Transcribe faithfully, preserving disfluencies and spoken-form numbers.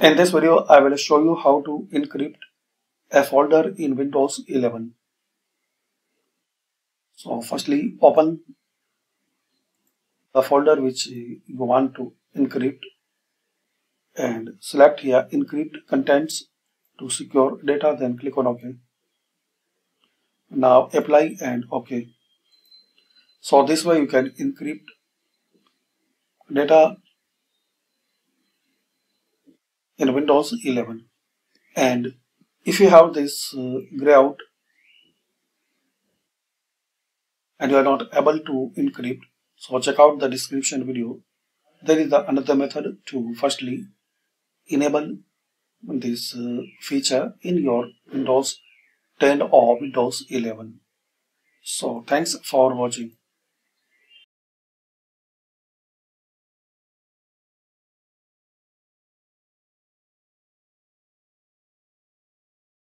In this video, I will show you how to encrypt a folder in Windows eleven. So firstly, open the folder which you want to encrypt and select here encrypt contents to secure data, then click on OK. Now apply and OK. So this way you can encrypt data in Windows eleven. And if you have this uh, gray out and you are not able to encrypt, so check out the description video. There is the another method to firstly enable this uh, feature in your Windows ten or Windows eleven. So thanks for watching.